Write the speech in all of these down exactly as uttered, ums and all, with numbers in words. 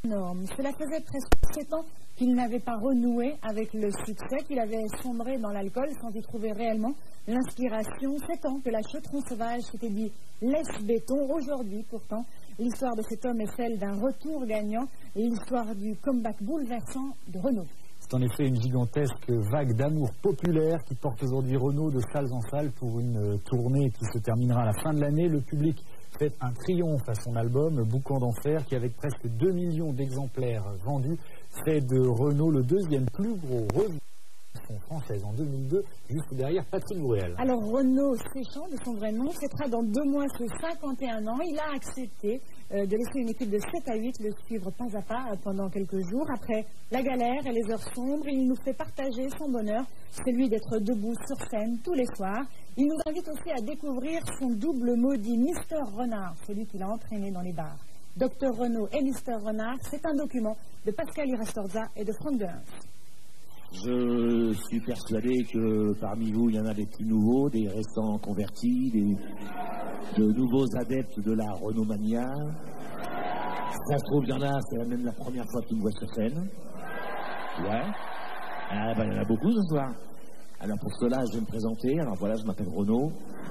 énorme. Cela faisait presque sept ans qu'il n'avait pas renoué avec le succès, qu'il avait sombré dans l'alcool sans y trouver réellement l'inspiration. Sept ans que la Chautron Sauvage s'était dit « laisse béton ». Aujourd'hui, pourtant, l'histoire de cet homme est celle d'un retour gagnant, l'histoire du comeback bouleversant de Renaud. C'est en effet une gigantesque vague d'amour populaire qui porte aujourd'hui Renaud de salles en salles pour une tournée qui se terminera à la fin de l'année. Le public fait un triomphe à son album Boucan d'enfer qui, avec presque deux millions d'exemplaires vendus, fait de Renaud le deuxième plus gros revenu française en deux mille deux, juste derrière Patrick Bruel. Alors Renaud Séchant, de son vrai nom, fêtera dans deux mois ses cinquante et un ans. Il a accepté euh, de laisser une équipe de sept à huit le suivre pas à pas euh, pendant quelques jours. Après la galère et les heures sombres, il nous fait partager son bonheur, celui d'être debout sur scène tous les soirs. Il nous invite aussi à découvrir son double maudit, Mister Renard, celui qu'il a entraîné dans les bars. Docteur Renaud et Mister Renard, c'est un document de Pascal Irastorza et de Franck Delins. Je suis persuadé que parmi vous, il y en a des petits nouveaux, des récents convertis, des, de nouveaux adeptes de la Renaud-mania. Ça se trouve, il y en a, c'est même la première fois qu'ils me voient sur scène. Ouais. Ah, ben, il y en a beaucoup ce soir. Alors pour cela, je vais me présenter. Alors voilà, je m'appelle Renaud.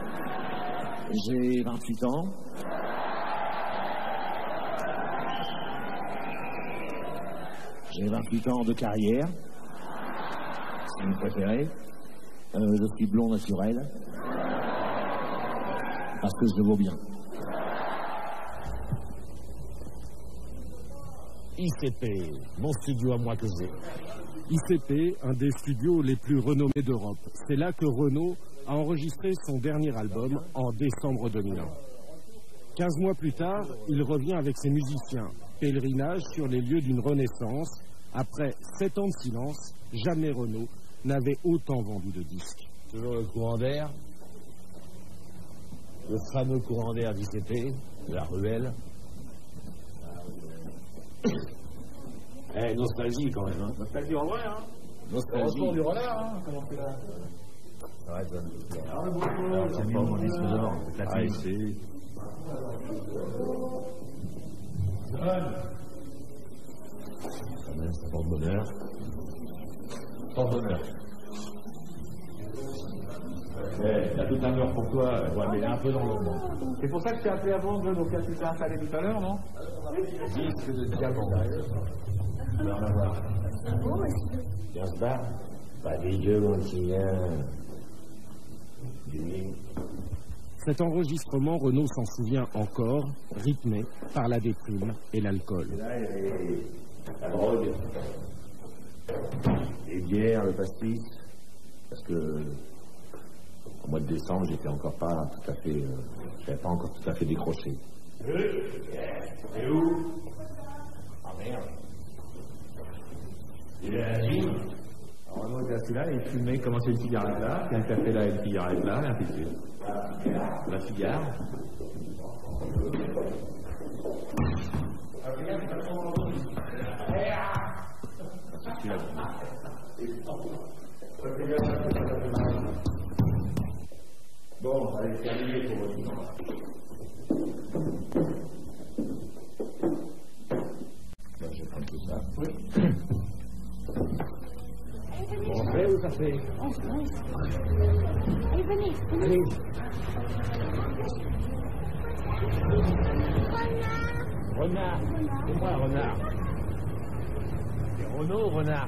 J'ai vingt-huit ans. J'ai vingt-huit ans de carrière. Si vous préférez. Euh, je suis blond naturel. Parce que je le vaux bien. I C P, mon studio à moi que j'ai. I C P, un des studios les plus renommés d'Europe. C'est là que Renaud a enregistré son dernier album en décembre deux mille un. Quinze mois plus tard, il revient avec ses musiciens. Pèlerinage sur les lieux d'une renaissance. Après sept ans de silence, jamais Renaud n'avait autant vendu de disques. Toujours le courant d'air, le fameux courant d'air d'I C P, de la ruelle. Eh, nostalgie quand même, hein. Nostalgie en vrai, hein. Nostalgie. Le retour du renard, hein. Comment c'est là? Arrête, hein. Ah, bonjour. C'est pas mon disque devant, c'est la Ah, ici. Ça porte bonheur. Porte bonheur. Eh, t'as tout un heure pour toi. Ouais, mais il est un peu dans l'ombre. C'est pour ça que je t'ai appelé avant de donc tu t'es installé tout à l'heure, non? Disque de diamant. On va en avoir. quinze bars. Pas dégueu, mon petit gars. Cet enregistrement, Renaud s'en souvient encore, rythmé par la déprime et l'alcool. Là, il y avait la drogue, les bières, le pastis, parce que au mois de décembre, j'étais encore pas tout à fait, euh, j'avais pas encore tout à fait décroché. Et où? Ah merde. Il est à la gym. Alors, Renaud était assis là, il fumait, commençait une cigarette là, puis un café là, une cigarette là, et ainsi de suite. La cigare. Bon, allez, c'est terminé pour votre nom. Je vais prendre tout ça. Oui. On fait ou ça fait? Allez, venez, venez. Allez. Renard. C'est moi, Renard. C'est Renaud, Renard.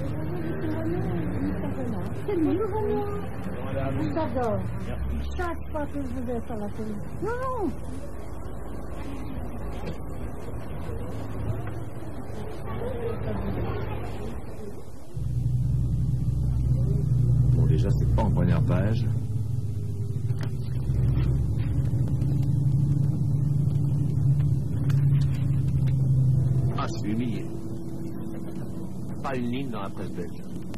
C'est lui le Renard. Voilà. Je t'adore. Merci. Chaque fois que je vais sur la télé. Non, non. Bon, déjà, c'est pas en première page. Ah, je suis humilié. Pas une ligne dans la presse belge.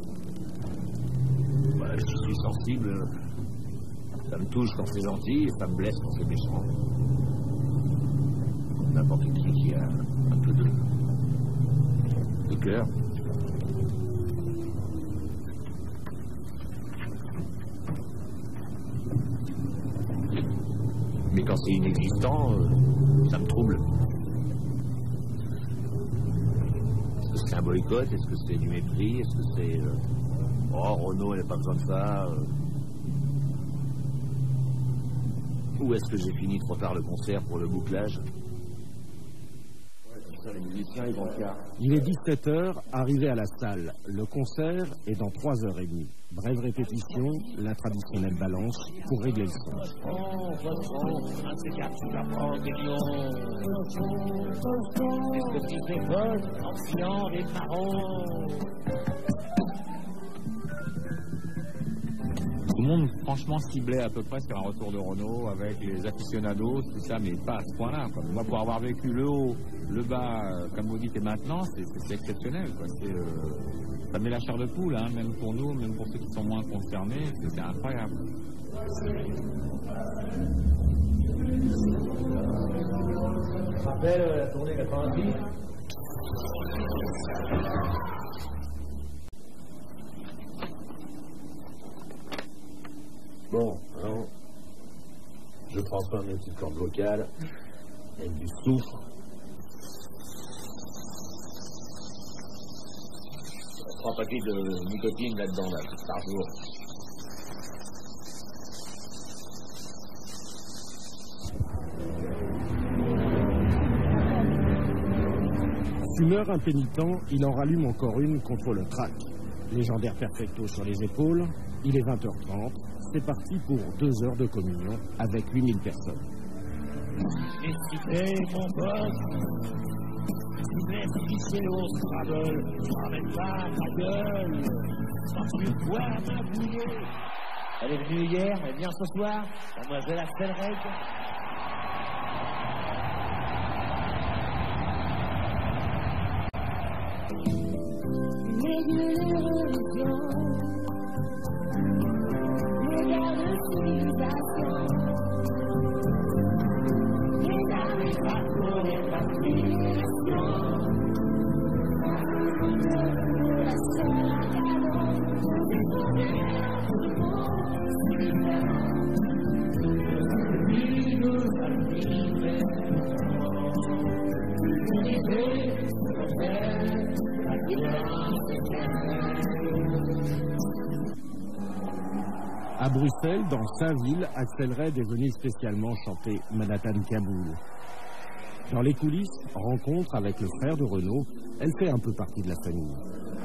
Bah, je suis sensible. Ça me touche quand c'est gentil et ça me blesse quand c'est méchant. N'importe qui qui a un peu de, de cœur. Mais quand c'est inexistant, euh, ça me trouble. c'est un boycott? Est-ce que c'est du mépris? Est-ce que c'est... Euh... Oh, Renault, elle n'a pas besoin de ça. Euh... Ou est-ce que j'ai fini trop tard le concert pour le bouclage? Les musiciens, ils vont faire. Il est dix-sept heures, arrivé à la salle. Le concert est dans trois heures trente. Brève répétition, la traditionnelle balance pour régler le son. Oh, un de ces quatre, tu vas prendre des lions. Des petites écoles, en filant des marrons. Tout le monde, franchement, ciblait à peu près sur un retour de Renault avec les aficionados, tout ça, mais pas à ce point-là. Quoi. Moi, pour avoir vécu le haut, le bas, euh, comme vous dites, et maintenant, c'est exceptionnel. Quoi. Euh, ça met la chair de poule, hein, même pour nous, même pour ceux qui sont moins concernés, c'est incroyable. Je te rappelle la tournée quatre-vingt-six. Bon, alors, je prends soin de mes petites cordes vocales, avec du soufre. Trois paquets de nicotine là-dedans, là, par jour. Fumeur impénitent, il en rallume encore une contre le crack. Légendaire perfecto sur les épaules, il est vingt heures trente. C'est parti pour deux heures de communion avec huit mille personnes. Excité, mon pote, tu me laisses pisser au Scrabble, je ramène pas ma gueule, quand tu vois ma bouillée. Elle est venue hier, elle vient ce soir, mademoiselle Axelred. À Bruxelles, dans Saint-Ville, Axelred est venu spécialement chanter Manhattan Kaboul. Dans les coulisses, rencontre avec le frère de Renault, elle fait un peu partie de la famille.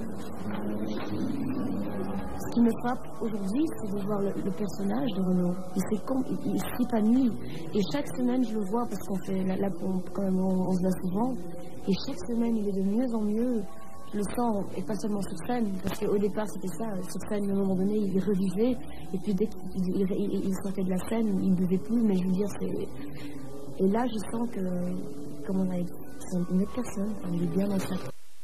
Ce qui me frappe aujourd'hui, c'est de voir le, le personnage de Renault. Il, il, il s'épanouit. Et chaque semaine, je le vois parce qu'on fait la, la pompe, quand même, on, on se voit souvent. Et chaque semaine, il est de mieux en mieux. Je le sens, et pas seulement sur scène, parce qu'au départ, c'était ça. Sur scène, à un moment donné, il revivait. Et puis, dès qu'il il, il, il sortait de la scène, il ne buvait plus. Mais je veux dire, c'est... Et là, je sens que, comme on a dit, c'est une autre personne. Il est bien dans sa...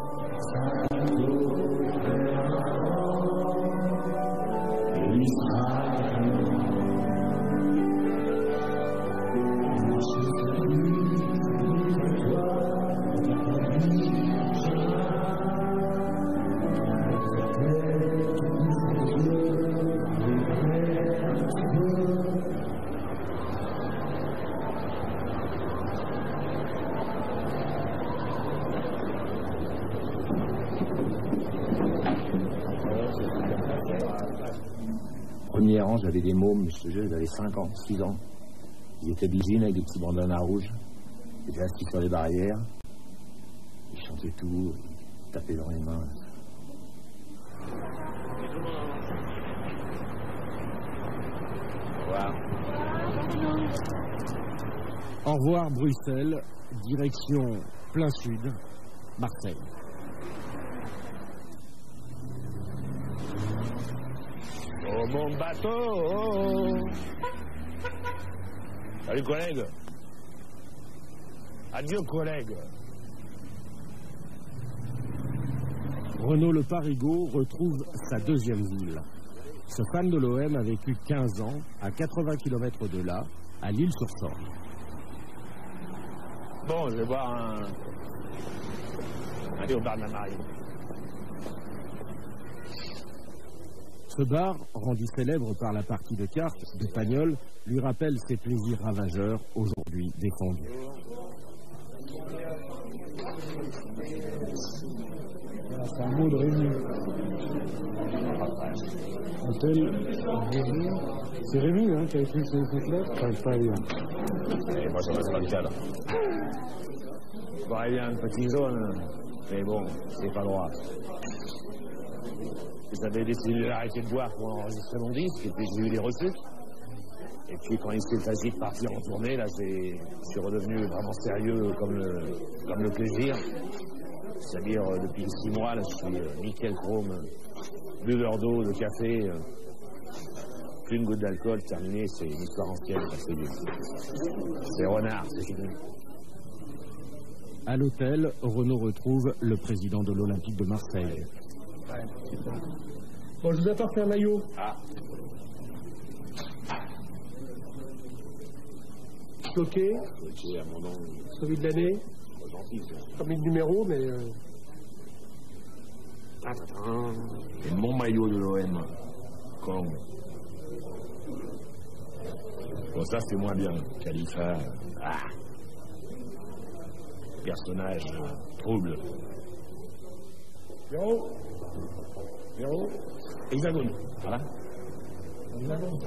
Premier rang, j'avais des mômes, je te jure, ils avaient cinq ans, six ans. Ils étaient bisines avec des petits bandanas rouges. Ils étaient assis sur les barrières. Ils chantaient tout, ils tapaient dans les mains. Au revoir. Au revoir Bruxelles, direction plein sud, Marseille. Oh mon bateau, oh. Salut collègue. Adieu collègue. Renaud Le Parigot retrouve sa deuxième ville. Ce fan de l'O M a vécu quinze ans à quatre-vingts kilomètres de là, à l'Île-sur-Sorgue. Bon, je vais boire un... Allez au bar de la Marine. Ce bar, rendu célèbre par la partie de cartes de Pagnol, lui rappelle ses plaisirs ravageurs, aujourd'hui défendus. c'est un mot de Rémi. Hôtel Rémi. C'est Rémi hein, qui a écrit cette lettre. Enfin, pas à lire. Et moi, ça reste pas le cas, là. Bah, il y a un petit jaune, mais bon, c'est pas droit. J'avais décidé d'arrêter de boire pour enregistrer mon disque, et puis j'ai eu des refus. Et puis quand il s'est agi de partir en tournée, là, je suis redevenu vraiment sérieux comme le, comme le plaisir. C'est-à-dire, euh, depuis six mois, là, je suis euh, nickel chrome, buveur d'eau, de café, euh, plus une goutte d'alcool, terminé, c'est une histoire ancienne. C'est renard, c'est fini. À l'hôtel, Renaud retrouve le président de l'Olympique de Marseille. Bon, je vous apporte un maillot. Ah. Bloqué. Ok, à mon nom. Celui de l'année. Gentil, ça. Comme le numéro, mais... Euh... Et mon maillot de l'O M. Comme. Bon, ça, c'est moins bien. Khalifa. Ah. Personnage euh, trouble. Zéro. Zéro. Hexagone. Voilà. Hexagone.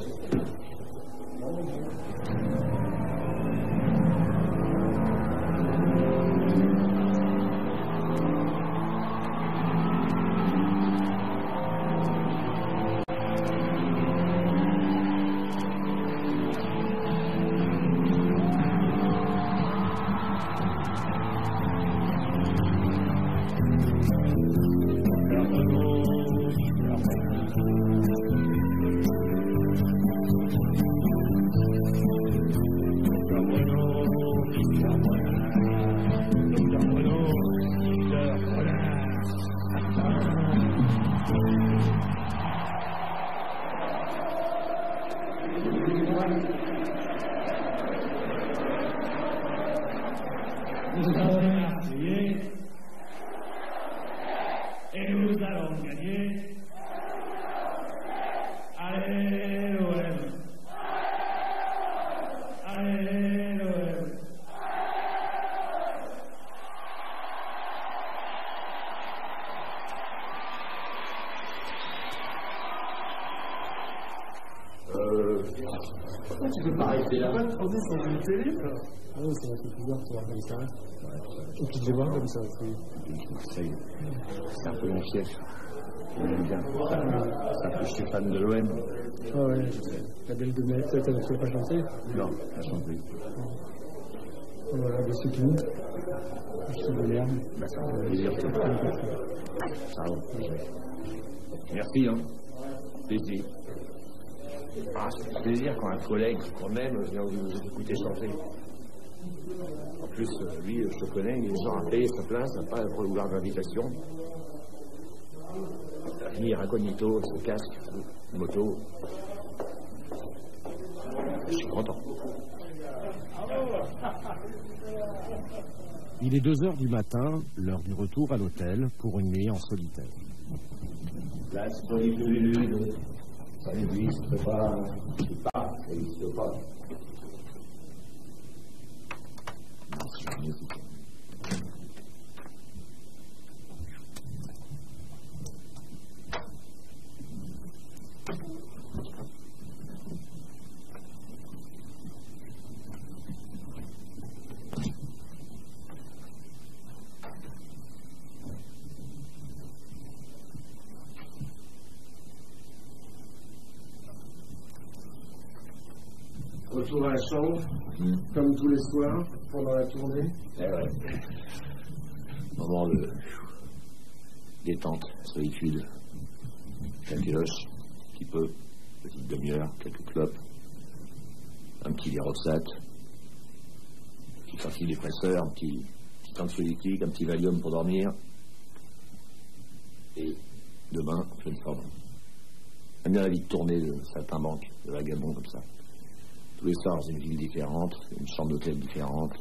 Et nous allons gagner. Allez, l'O M. Allez, l'O M. Euh... Pourquoi tu peux pas arrêter là? Pas de transit sur une télé, ça. Ah oui, ça va être bizarre de voir comme ça. Et puis de les voir comme ça aussi. Ça y est. C'est un peu mon fief. J'aime bien. C'est un peu Stéphane de l'O M. Ah ouais, la belle de Metz, tu n'as pas chanté? Non, elle chante plus. Voilà, bah c'est tout. Je te remercie. Bah, ça me fait plaisir. Ça va. Merci, hein. Plaisir. Ah, c'est plaisir quand un collègue qu'on aime vient vous écouter chanter. En plus, lui, je le connais, il est genre à payer sa place, à pas vouloir d'invitation. Il va venir incognito, son casque, moto. Je suis content. Il est deux heures du matin, l'heure du retour à l'hôtel pour une nuit en solitaire. La solitude, ça n'existe pas. C'est pas, ça n'existe pas. Non, c'est la musique. Retour à la chambre, mmh. Comme tous les soirs, pendant la tournée. Eh ouais. Moment de détente, solitude. Quelques loches, un petit peu, petite demi-heure, quelques clopes, un petit Viroxat, un petit antidépresseur, un petit, petit anxiolytique, un petit Valium pour dormir. Et demain, pleine forme. J'aime bien la vie de tournée de saltimbanque, de vagabond comme ça. Tous les soirs, dans une ville différente, une chambre d'hôtel différente.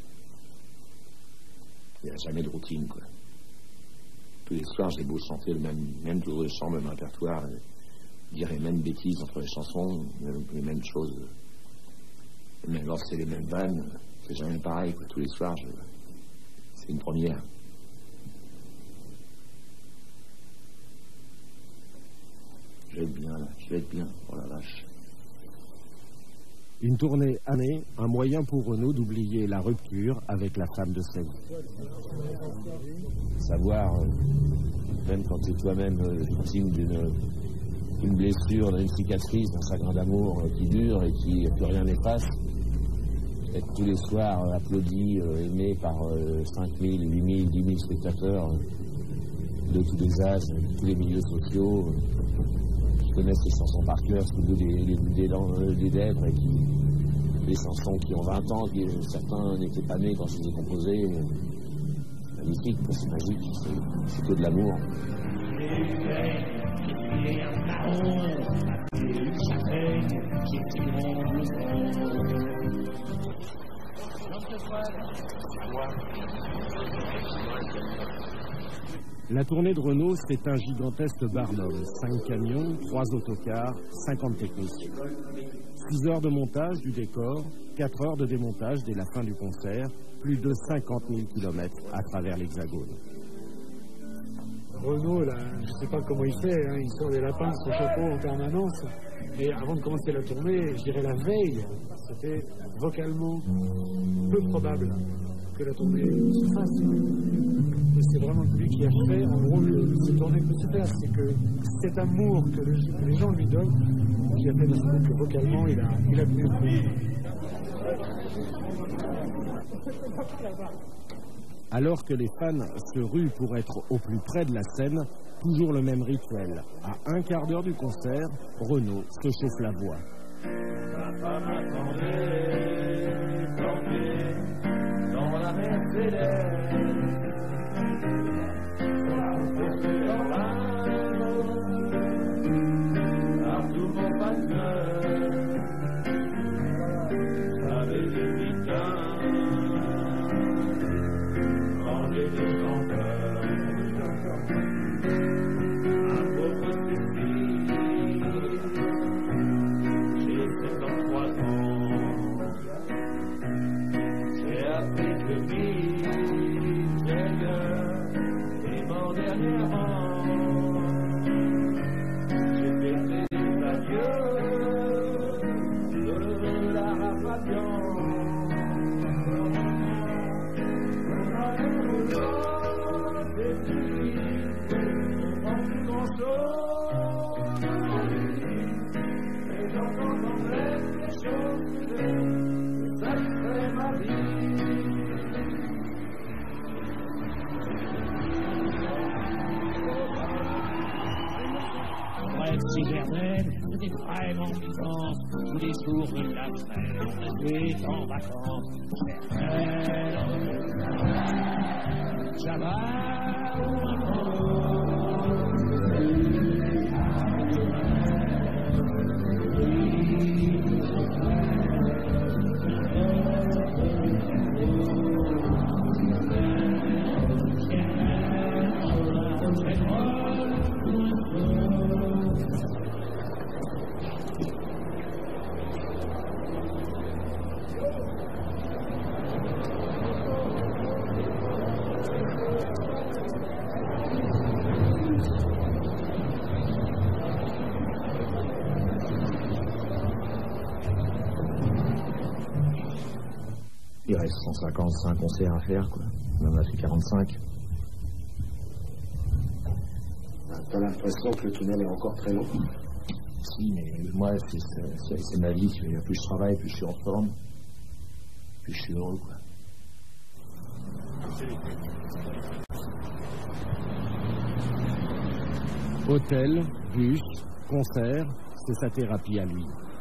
Il n'y a jamais de routine, quoi. Tous les soirs, j'ai beau chanter le même, même tour de chant, le même répertoire, dire les mêmes bêtises entre les chansons, les mêmes choses, même lancer les mêmes vannes, c'est jamais pareil, quoi. Tous les soirs, je... c'est une première. peut être bien, oh la vache. Une tournée année, un moyen pour Renaud d'oublier la rupture avec la femme de sa vie. Savoir, euh, même quand tu es toi-même euh, victime d'une une blessure, d'une cicatrice, d'un chagrin d'amour euh, qui dure et qui plus rien n'efface, être tous les soirs euh, applaudi, euh, aimé par euh, cinq mille, huit mille, dix mille spectateurs euh, de tous les âges, de tous les milieux sociaux, euh, qui connaissent ces chansons par cœur, sur le bout des, des, des, des, des lèvres, et qui, des chansons qui ont vingt ans, qui, certains n'étaient pas nés quand je les ai composées. Euh, c'est magnifique, c'est magique, c'est que de l'amour. La tournée de Renaud, c'est un gigantesque barnum. Cinq camions, trois autocars, cinquante techniciens. Six heures de montage du décor, quatre heures de démontage dès la fin du concert, plus de cinquante mille kilomètres à travers l'Hexagone. Renaud, là, je ne sais pas comment il fait, hein, il sort des lapins de son chapeau en permanence. Mais avant de commencer la tournée, je dirais la veille, c'était vocalement peu probable que la tournée se fasse. Et c'est vraiment lui qui a fait, en gros, que cette tournée peut se faire. C'est que cet amour que, le, que les gens lui donnent, qui a fait de que vocalement, il a, il a tenu le coup. Alors que les fans se ruent pour être au plus près de la scène, toujours le même rituel. À un quart d'heure du concert, Renaud se chauffe la voix. La femme attendait, dormait dans la Mercedes. Dans l'âme, partout mon pasteur, avec des vitins. C'était vraiment vivant, tous les jours de la semaine, j'étais en vacances, ça va ou encore. Il reste cent cinquante-cinq concerts à faire, quoi. On en a fait quarante-cinq. T'as l'impression que le tunnel est encore très long? Si, mais moi, c'est ma vie. Plus je travaille, plus je suis en forme, plus je suis heureux, quoi. Hôtel, bus, concert, c'est sa thérapie à lui.